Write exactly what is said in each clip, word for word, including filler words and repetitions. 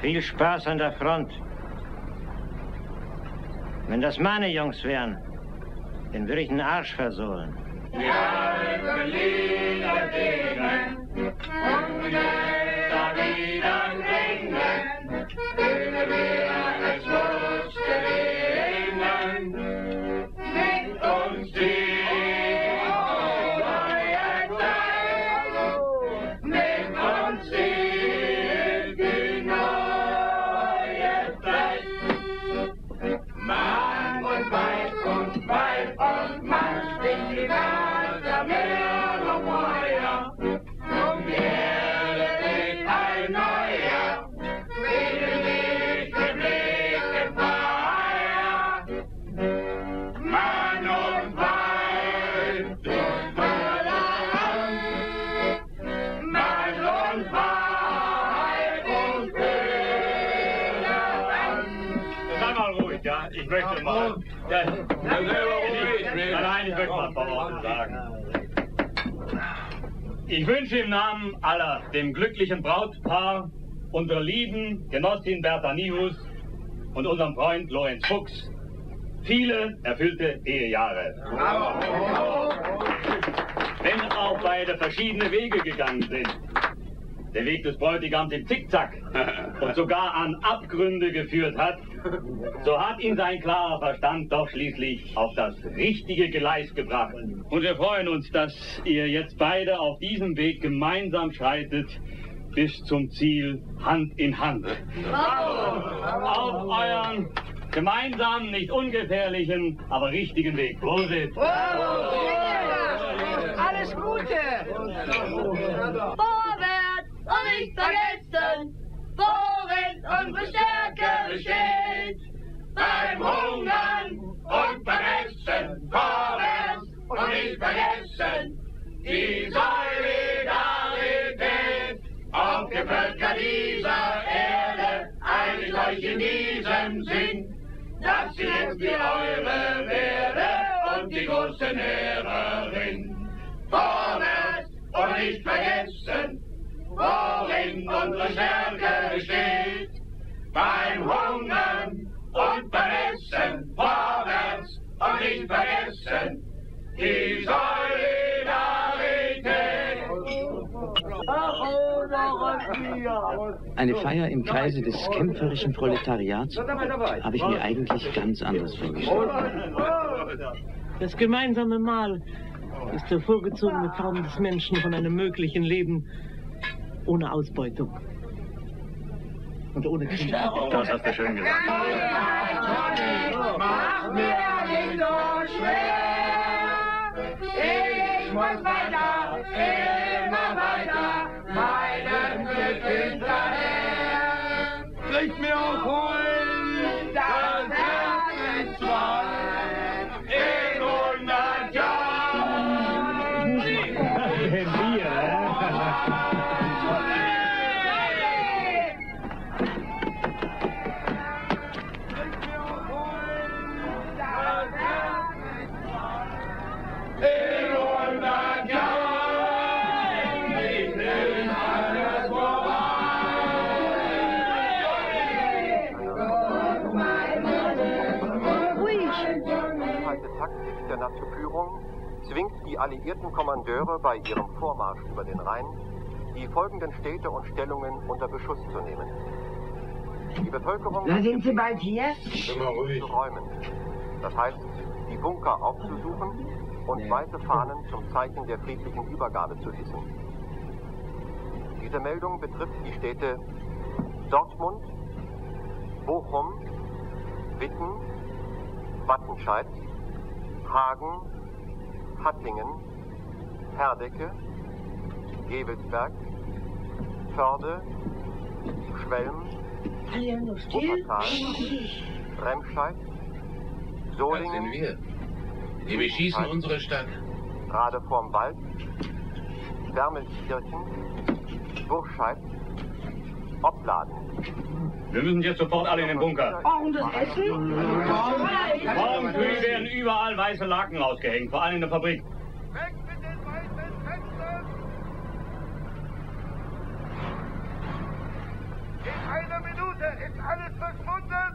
Viel Spaß an der Front. Wenn das meine Jungs wären, den würde ich den Arsch versohlen. Ja, Berliner Dingen und da wieder klingen, will wir es muss gelingen, mit uns die neue Zeit, mit uns die neue Zeit. Mann und Weib und Weib und Mann stehen die Welt mehr noch vorher. Um die Erde weht ein neuer, friedlich geblickt Feier. Mann und Weib und Mann, Mann und Weib und Brüder. Sei mal ruhig, ja? Ich möchte mal. Ja, nein, nein, ich möchte mal ein paar Worte sagen. Ich wünsche im Namen aller dem glücklichen Brautpaar, unserer lieben Genossin Bertha Niehus und unserem Freund Lorenz Fuchs viele erfüllte Ehejahre. Wenn auch beide verschiedene Wege gegangen sind, der Weg des Bräutigams im Zickzack und sogar an Abgründe geführt hat, so hat ihn sein klarer Verstand doch schließlich auf das richtige Gleis gebracht. Und wir freuen uns, dass ihr jetzt beide auf diesem Weg gemeinsam schreitet bis zum Ziel Hand in Hand. Auf euren gemeinsamen, nicht ungefährlichen, aber richtigen Weg. Prosit! Alles Gute! Vorwärts und nicht vergessen, worin unsere Stärke besteht. Beim Hungern und beim Essen, vorwärts und nicht vergessen, die Solidarität auf die Völker dieser Erde, einig euch in diesem Sinn, dass sie jetzt die eure werde und die große Näherin. Vorwärts und nicht vergessen, worin unsere Stärke besteht. Beim Hungern und beim Essen, vorwärts und nicht vergessen, die Solidarität. Eine Feier im Kreise des kämpferischen Proletariats habe ich mir eigentlich ganz anders vorgestellt. Das gemeinsame Mahl ist der vorgezogene Traum des Menschen von einem möglichen Leben ohne Ausbeutung und ohne Krieg. Das hast du schön gesagt. Mach mir nicht so schwer, ich muss weiter, immer weiter, meinem Glück hinterher. Bricht mir auf Holen, das Herz in zwei, in hundert Jahren. Taktik der Nazi-Führung zwingt die alliierten Kommandeure bei ihrem Vormarsch über den Rhein, die folgenden Städte und Stellungen unter Beschuss zu nehmen. Die Bevölkerung Da sind Sie bald hier? zu räumen. Das heißt, die Bunker aufzusuchen und weiße Fahnen zum Zeichen der friedlichen Übergabe zu hissen. Diese Meldung betrifft die Städte Dortmund, Bochum, Witten, Wattenscheid, Hagen, Hattingen, Herdecke, Gevelsberg, Förde, Schwelm, Wuppertal, Remscheid, Solingen. Das sind wir. Die beschießen unsere Stadt. Rade vorm Wald, Wermelskirchen, Burscheid, Opladen. Wir müssen jetzt sofort alle in den Bunker. Oh, und das Essen? Morgen früh werden überall weiße Laken rausgehängt, vor allem in der Fabrik. Weg mit den weißen Fenstern! In einer Minute ist alles verschwunden.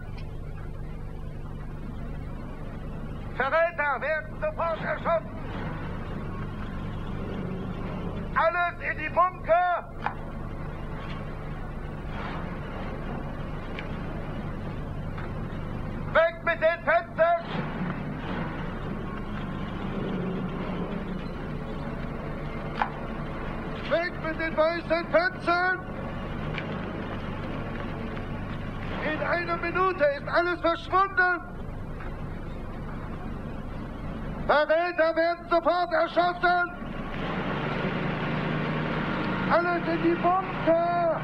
Verräter werden sofort erschossen. Alles in die Bunker. Weg mit den Fenstern. Weg mit den weißen Fenstern. In einer Minute ist alles verschwunden. Verräter werden sofort erschossen. Alles in die Bunker.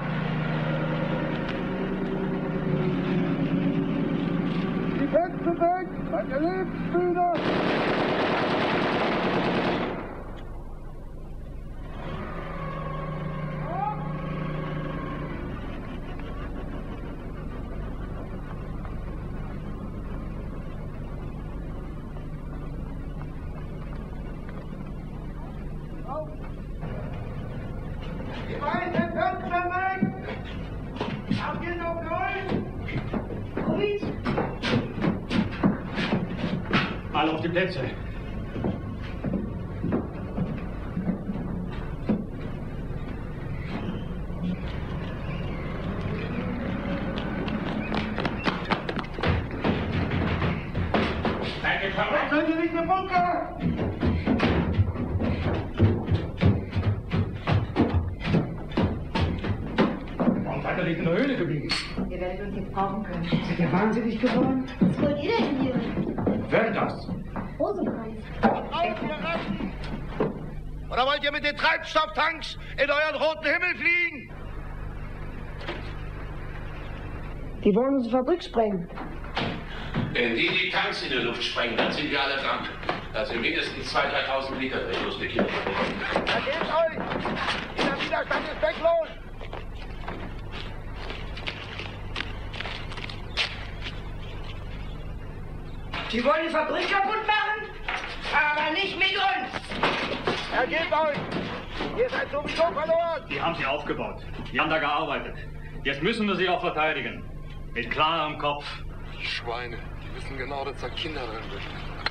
Die Fenster weg, meine Lebensbrüder. Die weißen Fenster weg! Ab geht auf Null! Ruhig! Alle auf die Plätze. Seid ihr nicht im Bunker? Seid ihr nicht in der Höhle geblieben? Ihr werdet uns jetzt brauchen können. Seid ihr wahnsinnig geworden? Was wollt ihr denn hier? Wer das? Rosenkreis. Ausgeraten! Oder wollt ihr mit den Treibstofftanks in euren roten Himmel fliegen? Die wollen unsere Fabrik sprengen. Wenn die die Tanks in die Luft sprengen, dann sind wir alle dran. Das sind mindestens zweitausend, dreitausend Liter Verluste Kilo. Ergebt euch! Dieser Widerstand ist weglos! Die wollen die Fabrik kaputt machen? Aber nicht mit uns! Ergebt euch! Ihr seid sowieso verloren! Die haben sie aufgebaut. Die haben da gearbeitet. Jetzt müssen wir sie auch verteidigen. Mit klarem Kopf. Die Schweine, die wissen genau, dass da Kinder drin sind.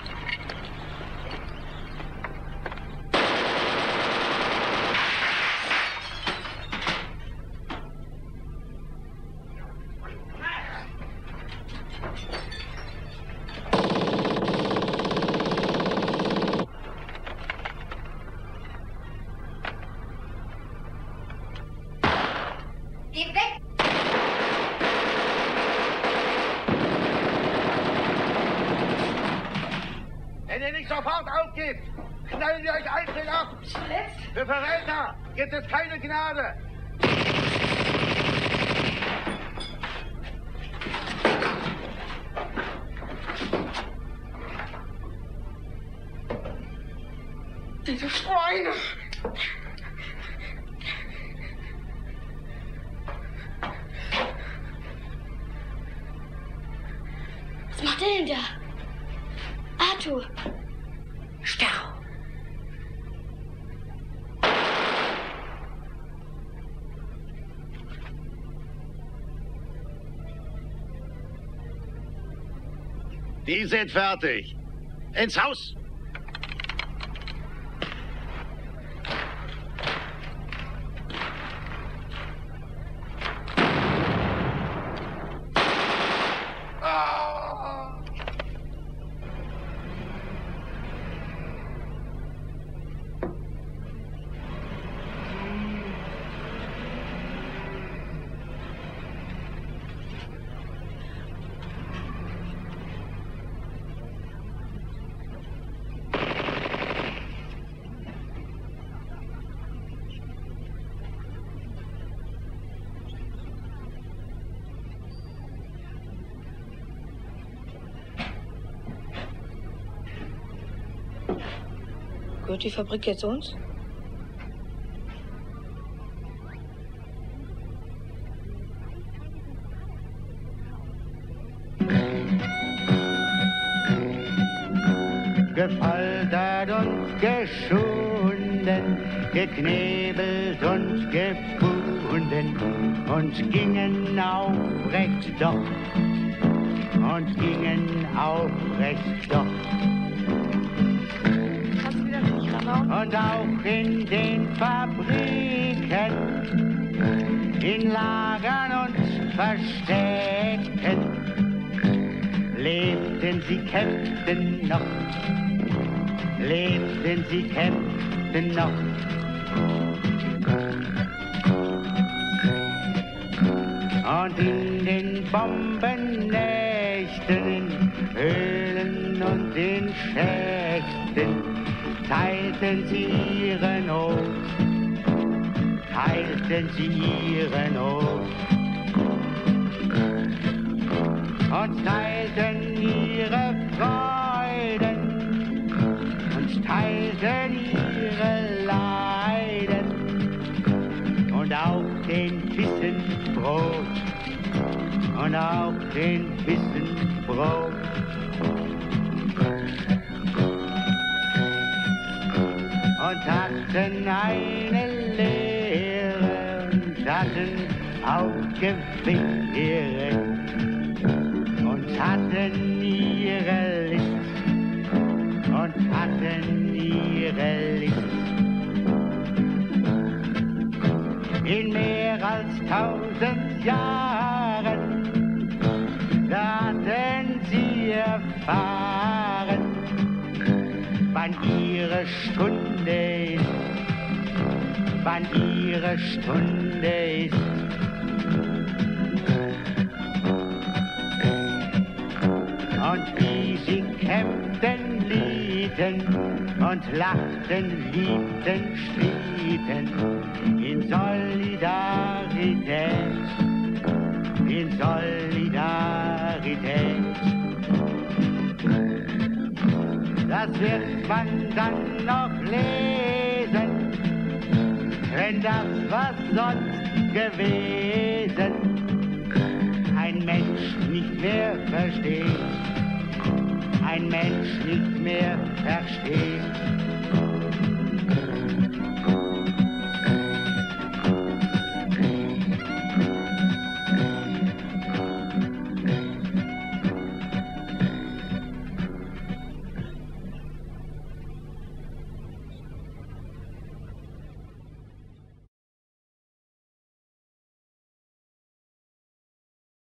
Geh weg! Wenn ihr nicht sofort aufgebt, knallen wir euch einzeln ab! Verletzt? Für Verräter gibt es keine Gnade! Diese Schweine! Was macht er denn da? Arthur! Stau! Die sind fertig. Ins Haus! Gehört die Fabrik jetzt uns? Gefoltert und geschont, Händen, geknebelt und gebunden und gingen aufrecht doch, und gingen aufrecht doch. Und auch in den Fabriken, in Lagern und Verstecken, lebten sie, kämpften noch, lebten sie, kämpften noch. Und in den Bombennächten, in Höhlen und in Schächten, teilten sie ihre Not, teilten sie ihre Not. Und teilten ihre Freuden und teilten ihre Leiden und auch den Bissen Brot und auch den Bissen Brot. Und hatten eine Lehre und hatten auch Gewehre und hatten ihre List und hatten ihre List. In mehr als tausend Jahren, da hatten sie erfahren, wann ihre Stunde ist, wann ihre Stunde ist. Und wie sie kämpften, lieten und lachten, liebten, strieten in Solidarität, in Solidarität. Das wird man dann noch lesen, wenn das, was sonst gewesen, ein Mensch nicht mehr versteht, ein Mensch nicht mehr versteht.